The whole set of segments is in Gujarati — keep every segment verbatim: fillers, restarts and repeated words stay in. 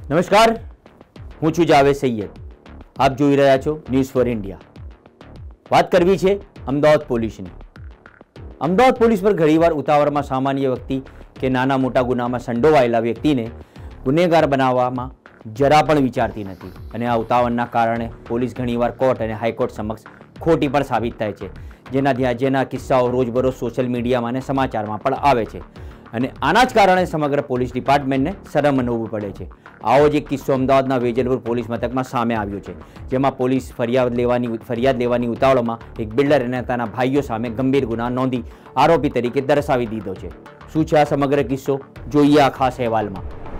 નમસ્કાર, હું છું જાવેદ સૈયદ. આપ જોઈ રહ્યા છો ન્યૂઝ ફોર ઇન્ડિયા. વાત કરવી છે અમદાવાદ પોલીસની. અમદાવાદ પોલીસ પર ઘણીવાર ઉતાવળમાં સામાન્ય વ્યક્તિ કે નાના મોટા ગુનામાં સંડોવાયેલા વ્યક્તિને ગુનેગાર બનાવવામાં જરા પણ વિચારતી નથી અને આ ઉતાવળના કારણે પોલીસ ઘણીવાર કોર્ટ અને હાઈકોર્ટ સમક્ષ ખોટી પણ સાબિત થાય છે, જેના જેના કિસ્સાઓ રોજબરોજ સોશિયલ મીડિયામાં અને સમાચારમાં પણ આવે છે અને આના જ કારણે સમગ્ર પોલીસ ડિપાર્ટમેન્ટને શરમ અનુભવવી પડે છે. આવો જ એક કિસ્સો અમદાવાદના વેજલપુર પોલીસ મથકમાં સામે આવ્યો છે, જેમાં પોલીસ ફરિયાદ લેવાની ફરિયાદ લેવાની ઉતાવળમાં એક બિલ્ડર અને તેના ભાઈઓ સામે ગંભીર ગુના નોંધી આરોપી તરીકે દર્શાવી દીધો છે. શું છે આ સમગ્ર કિસ્સો, જોઈએ આ ખાસ અહેવાલમાં.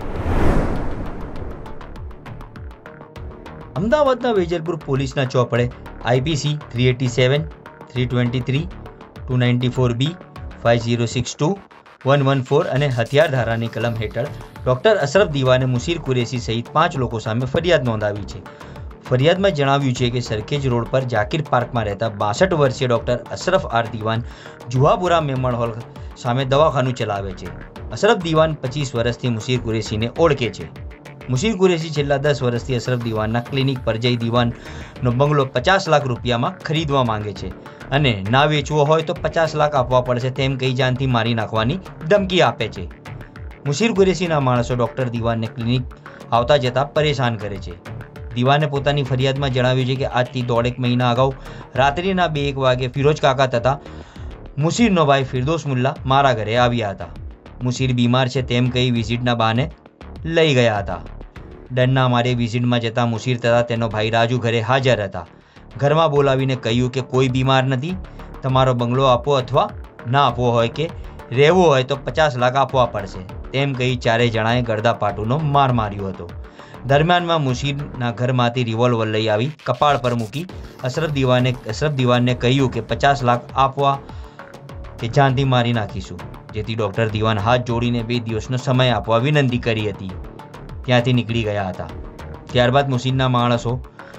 અમદાવાદના વેજલપુર પોલીસના ચોપડે IPC three eighty seven, three twenty three, two ninety four B, five zero six two, one one four અને હથિયાર ધારાની કલમ હેઠળ ડોક્ટર અશરફ દીવાને મુશીર કુરેશી સહિત પાંચ લોકો સામે ફરિયાદ નોંધાવી છે. ફરિયાદમાં જણાવ્યું છે કે સરખેજ રોડ પર જાકીર પાર્કમાં રહેતા બાસઠ વર્ષીય ડોક્ટર અશરફ આર દીવાન જુહાપુરા મેમણ હોલ સામે દવાખાનું ચલાવે છે. અશરફ દીવાન પચીસ વર્ષથી મુશીર કુરેશીને ઓળખે છે. મુશીર કુરેશી છેલ્લા દસ વર્ષથી અશરફ દીવાનના ક્લિનિક પર જઈ દીવાનનો બંગલો પચાસ લાખ રૂપિયામાં ખરીદવા માંગે છે અને ના વેચવો હોય તો પચાસ લાખ આપવા પડશે તેમ કહી જાનથી મારી નાખવાની ધમકી આપે છે. મુશીર કુરેશીના માણસો ડોક્ટર દીવાનને ક્લિનિક આવતા જતા પરેશાન કરે છે. દીવાને પોતાની ફરિયાદમાં જણાવ્યું છે કે આજથી દોઢેક મહિના અગાઉ રાત્રિના બે એક વાગે ફિરોજ કાકા તથા મુશીરનો ભાઈ ફિરદોસ મુલ્લા મારા ઘરે આવ્યા હતા. મુશીર બીમાર છે તેમ કહી વિઝિટના બહાને લઈ ગયા હતા. ડરના મારે વિઝિટમાં જતા મુશીર તથા તેનો ભાઈ રાજુ ઘરે હાજર હતા. ઘરમાં બોલાવીને કહ્યું કે કોઈ બીમાર નથી, તમારો બંગલો આપો અથવા ના આપવો હોય કે રહેવું હોય તો પચાસ લાખ આપવા પડશે તેમ કહી ચારેય જણાએ ગળદાપાટુનો માર માર્યો હતો. દરમિયાનમાં મુશીરના ઘરમાંથી રિવોલ્વર લઈ આવી કપાળ પર મૂકી અશરફ દીવાને અશરફ દીવાનને કહ્યું કે પચાસ લાખ આપવા કે જાનથી મારી નાખીશું, જેથી ડૉક્ટર દીવાન હાથ જોડીને બે દિવસનો સમય આપવા વિનંતી કરી હતી. ત્યાંથી નીકળી ગયા હતા. ત્યારબાદ મુશીરના માણસો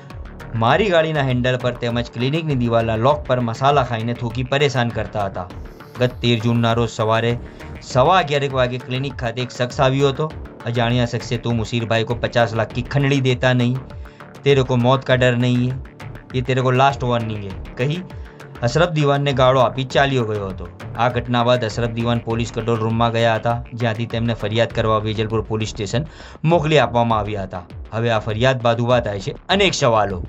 મારી ગાડીના હેન્ડલ પર તેમજ ક્લિનિકની દિવાલના લોક પર મસાલા ખાઈને થૂકી પરેશાન કરતા હતા. ગત તેર જૂનના રોજ સવારે સવા અગિયારેક વાગે ક્લિનિક ખાતે એક શખ્સ આવ્યો હતો. અજાણ્યા શખ્સે તું મુશીરભાઈ को पचास लाख की खंडड़ी देता नहीं, तेरे को मौत का डर नहीं है, ये तेरे को लास्ट वार्निंग है કહી અશરફ દીવાનને ગાળો આપી ચાલ્યો ગયો હતો. આ ઘટના બાદ અશરફ દીવાન પોલીસ કંટ્રોલ રૂમમાં ગયા હતા, જ્યાંથી તેમને ફરિયાદ કરવા વેજલપુર પોલીસ સ્ટેશન મોકલી આપવામાં આવ્યા હતા. હવે આ ફરિયાદ બાદ ઊભા થાય છે અનેક સવાલો.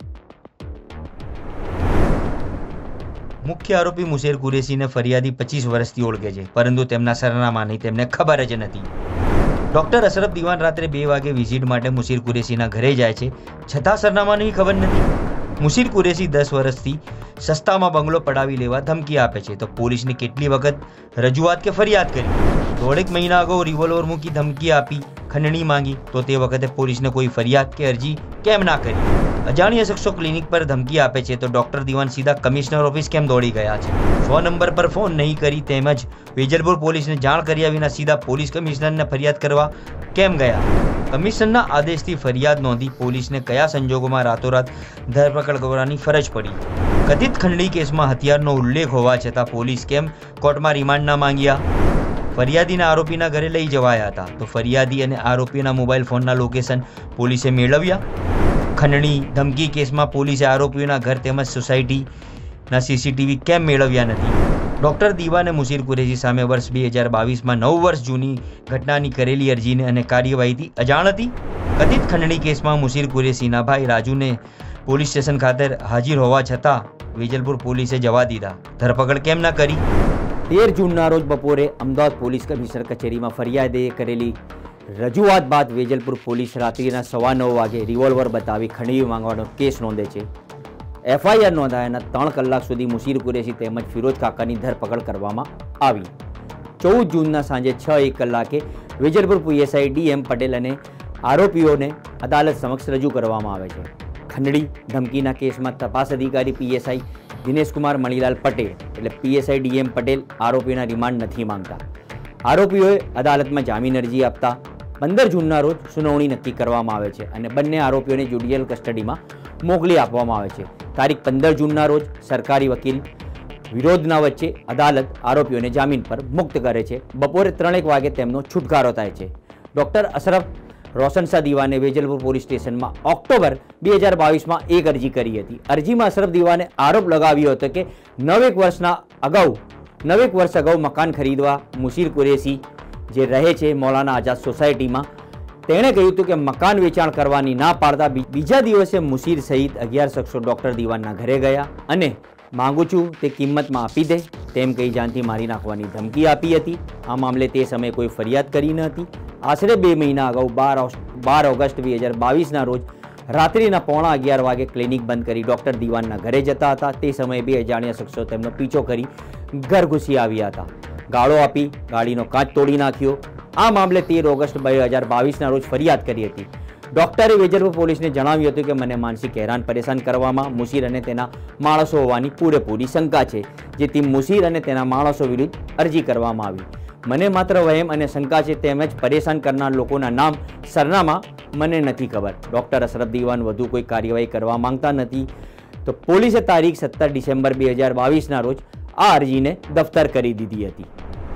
મુખ્ય આરોપી મુશીર કુરેશીને ફરિયાદી પચીસ વર્ષથી ઓળખે છે, પરંતુ તેમના સરનામાની તેમને ખબર જ નથી. ડોક્ટર અશરફ દીવાન રાત્રે બે વાગે વિઝિટ માટે મુશીર કુરેશીના ઘરે જાય છે, છતાં સરનામાની ખબર નથી. મુશીર કુરેશી દસ વર્ષથી સસ્તામાં બંગલો પડાવી લેવા ધમકી આપે છે, તો પોલીસને કેટલી વખત રજૂઆત કે ફરિયાદ કરી. દોઢેક મહિના અગાઉ રિવોલ્વર મૂકી ધમકી આપી, ખંડણી માંગી, તો તે વખતે પોલીસને કોઈ ફરિયાદ કે અરજી કેમ ના કરી? અજાણ્યા શખ્સો ક્લિનિક પર ધમકી આપે છે તો ડોક્ટર દીવાન સીધા કમિશનર ઓફિસ કેમ દોડી ગયા છે? સો નંબર પર ફોન નહીં કરી તેમજ વેજલપુર પોલીસને જાણ કર્યા વિના સીધા પોલીસ કમિશનરને ફરિયાદ કરવા કેમ ગયા? કમિશનરના આદેશથી ફરિયાદ નોંધી પોલીસને કયા સંજોગોમાં રાતોરાત ધરપકડ કરવાની ફરજ પડી? કથિત ખંડણી કેસમાં હથિયારનો ઉલ્લેખ હોવા છતાં પોલીસ કેમ કોર્ટમાં રિમાન્ડ ના માંગ્યા? ફરિયાદીને આરોપીના ઘરે લઈ જવાયા હતા, તો ફરિયાદી અને આરોપીના મોબાઈલ ફોનના લોકેશન પોલીસે મેળવ્યા? ખંડણી ધમકી કેસમાં પોલીસે આરોપીઓના ઘર તેમજ સોસાયટીના સીસીટીવી કેમ મેળવ્યા નથી? ડોક્ટર દીવાને મુશીર કુરેશી સામે વર્ષ બે હજાર બાવીસમાં નવ વર્ષ જૂની ઘટનાની કરેલી અરજીને અને કાર્યવાહીથી અજાણ હતી? કથિત ખંડણી કેસમાં મુશીર કુરેશીના ભાઈ રાજુને પોલીસ સ્ટેશન ખાતે હાજર હોવા છતાં વેજલપુર પોલીસે જવા દીધા, ધરપકડ કેમ ના કરી? તેર જૂનના રોજ બપોરે અમદાવાદ પોલીસ કમિશનર કચેરીમાં ફરિયાદે કરેલી રજૂઆત બાદ વેજલપુર પોલીસ રાત્રિના સવા નવ વાગે રિવોલ્વર બતાવી ખંડણી માંગવાનો કેસ નોંધે છે. એફઆઈઆર નોંધાયાના ત્રણ કલાક સુધી મુશીર કુરેશી તેમજ ફિરોજ કાકાની ધરપકડ કરવામાં આવી. ચૌદ જૂનના સાંજે છ એક કલાકે Vejalpur PSI D M Patel અને આરોપીઓને અદાલત સમક્ષ રજૂ કરવામાં આવે છે. ખંડણી ધમકીના કેસમાં તપાસ અધિકારી પીએસઆઈ દિનેશકુમાર મણીલાલ પટેલ એટલે પીએસઆઈ ડી એમ પટેલ આરોપીઓના રિમાન્ડ નથી માંગતા. આરોપીઓએ અદાલતમાં જામીન અરજી આપતા પંદર જૂનના રોજ સુનાવણી નક્કી કરવામાં આવે છે અને બંને આરોપીઓને જ્યુડિશિયલ કસ્ટડીમાં મોકલી આપવામાં આવે છે. તારીખ પંદર જૂનના રોજ સરકારી વકીલ વિરોધના વચ્ચે અદાલત આરોપીઓને જામીન પર મુક્ત કરે છે. બપોરે ત્રણેક વાગે તેમનો છુટકારો થાય છે. ડૉક્ટર અશરફ રોશનશાહ દીવાને વેજલપુર પોલીસ સ્ટેશનમાં ઓક્ટોબર બે હજાર બાવીસમાં એક અરજી કરી હતી. અરજીમાં અશરફ દીવાને આરોપ લગાવ્યો હતો કે નવેક વર્ષના અગાઉ નવેક વર્ષ અગાઉ મકાન ખરીદવા મુશીર કુરેશી જે રહે છે મૌલાના આઝાદ સોસાયટીમાં, તેણે કહ્યું હતું કે મકાન વેચાણ કરવાની ના પાડતા બીજા દિવસે મુશીર સહિત અગિયાર શખ્સો ડૉક્ટર દીવાનના ઘરે ગયા અને માંગુ છું તે કિંમતમાં આપી દે તેમ કહી જાનથી મારી નાખવાની ધમકી આપી હતી. આ મામલે તે સમયે કોઈ ફરિયાદ કરી ન હતી. આશરે બે મહિના અગાઉ બાર બાર ઓગસ્ટ બે હજાર બાવીસના રોજ રાત્રિના પોણા અગિયાર વાગે ક્લિનિક બંધ કરી ડૉક્ટર દીવાનના ઘરે જતા હતા. તે સમયે બે અજાણ્યા શખ્સો તેમનો પીછો કરી ઘર ઘૂસી આવ્યા હતા. ગાળો આપી ગાડીનો કાચ તોડી નાખ્યો. આ મામલે તેર ઓગસ્ટ બે હજાર બાવીસના રોજ ફરિયાદ કરી હતી. ડૉક્ટરે વેજલપુર પોલીસને જણાવ્યું હતું કે મને માનસિક હેરાન પરેશાન કરવામાં મુશીર અને તેના માણસો હોવાની પૂરેપૂરી શંકા છે, જેથી મુશીર અને તેના માણસો વિરુદ્ધ અરજી કરવામાં આવી. મને માત્ર વહેમ અને શંકા છે, તેમજ પરેશાન કરનાર લોકોના નામ સરનામા મને નથી ખબર. ડૉક્ટર અશરફ દીવાન વધુ કોઈ કાર્યવાહી કરવા માંગતા નથી, તો પોલીસે તારીખ સત્તર ડિસેમ્બર બે હજાર બાવીસના રોજ આ અરજીને દફતર કરી દીધી હતી.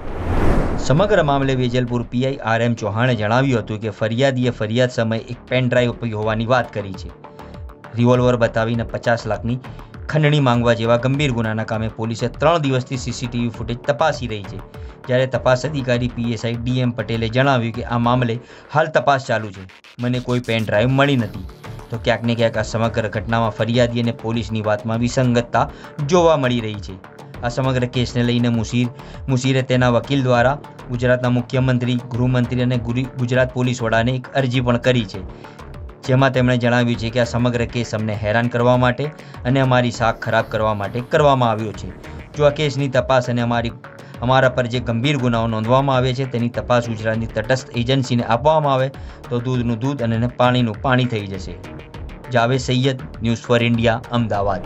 સમગ્ર મામલે વેજલપુર પીઆઈ આર એમ ચૌહાણે જણાવ્યું હતું કે ફરિયાદીએ ફરિયાદ સમયે એક પેન ડ્રાઈવ આપી હોવાની વાત કરી છે. રિવોલ્વર બતાવીને પચાસ લાખની ખંડણી માંગવા જેવા ગંભીર ગુનાના કામે પોલીસે ત્રણ દિવસથી સીસીટીવી ફૂટેજ તપાસી રહી છે. જ્યારે તપાસ અધિકારી પીએસઆઈ ડી એમ પટેલે જણાવ્યું કે આ મામલે હાલ તપાસ ચાલુ છે. મને કોઈ પેન ડ્રાઈવ મળી નથી. તો ક્યાંક ને ક્યાંક આ સમગ્ર ઘટનામાં ફરિયાદી અને પોલીસની વાતમાં વિસંગતતા જોવા મળી રહી છે. આ સમગ્ર કેસને લઈને મુશીર મુશીરે તેના વકીલ દ્વારા ગુજરાતના મુખ્યમંત્રી, ગૃહમંત્રી અને ગુજરાત પોલીસ વડાને એક અરજી પણ કરી છે, જેમાં તેમણે જણાવ્યું છે કે આ સમગ્ર કેસ અમને હેરાન કરવા માટે અને અમારી સાખ ખરાબ કરવા માટે કરવામાં આવ્યો છે. જો આ કેસની તપાસ અને અમારી અમારા પર જે ગંભીર ગુનાઓ નોંધવામાં આવે છે તેની તપાસ ગુજરાતની તટસ્થ એજન્સીને આપવામાં આવે તો દૂધનું દૂધ અને પાણીનું પાણી થઈ જશે. Javed Sayed, news for India, Ahmedabad.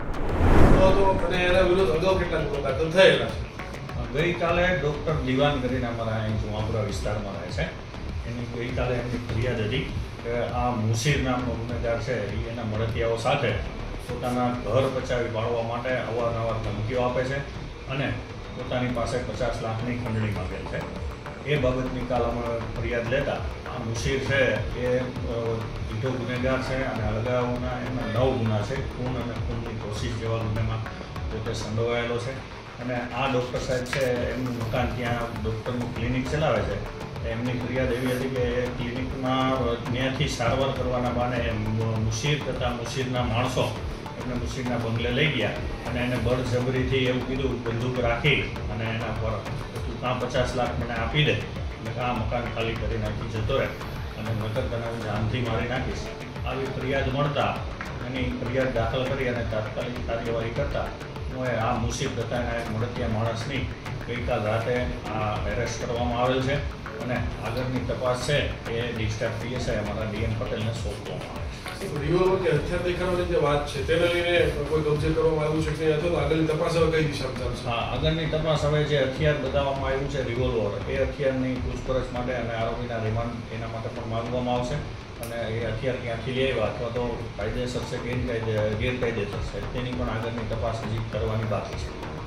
ગઈકાલે ડૉક્ટર દીવાન કરીને અમારા અહીં જુમાપુરા વિસ્તારમાં રહે છે. એની ગઈકાલે એમની ફરિયાદ હતી કે આ મુશીર નામનો ગુનેગાર છે એ એના મળતિયાઓ સાથે પોતાના ઘર બચાવી પાડવા માટે અવારનવાર ધમકીઓ આપે છે અને પોતાની પાસે પચાસ લાખની ખંડણી માંગેલ છે. એ બાબતની કાલ અમે ફરિયાદ લેતા આ મુશીર છે એ દીઠો ગુનેગાર છે અને અગાઉના એના નવ ગુના છે. ખૂન અને ખૂનની કોશિશ જેવા ગુનેમાં પોતે સંડોવાયેલો છે. અને આ ડૉક્ટર સાહેબ છે એમનું મકાન ત્યાં ડૉક્ટરનું ક્લિનિક ચલાવે છે. એમની ફરિયાદ એવી હતી કે એ ક્લિનિકમાં ત્યાંથી સારવાર કરવાના બહાને મુશીર તથા મુશીરના માણસો એમને મુશીરના બંગલે લઈ ગયા અને એને બળજબરીથી એવું કીધું, બંદૂક રાખી અને એના પર તું કાં પચાસ લાખ મને આપી દે અને કાં મકાન ખાલી કરી નાખી જતો રહે અને નકર તને હું જાનથી મારી નાખીશ. આવી ફરિયાદ મળતા એની ફરિયાદ દાખલ કરી અને તાત્કાલિક કાર્યવાહી કરતા આ મુશીર તથા એના એક મળતિયા માણસની ગઈકાલ રાતે આ એરેસ્ટ કરવામાં આવેલ છે અને આગળની તપાસ છે એ ડિસ્ટ્રિક્ટ પીએસઆઈ અમારા ડીએમ પટેલને સોંપવામાં આવે છે. રિવોલ્વર કે હથિયાર દેખાડવાની જે વાત છે તેને લઈને કોઈ કબજે કરવામાં આવ્યું છે કે અથવા આગળની તપાસ હવે કઈ દિશામાં ચાલશે? હા, આગળની તપાસ હવે જે હથિયાર બતાવવામાં આવ્યું છે રિવોલ્વર, એ હથિયારની પૂછપરછ માટે અને આરોપીના રિમાન્ડ એના માટે પણ માંગવામાં આવશે અને એ હથિયાર ક્યાંથી લઈ આવ્યા અથવા તો કાયદેસર છે કે ગેરકાયદે ગેરકાયદેસર છે તેની પણ આગળની તપાસ હજી કરવાની બાકી છે.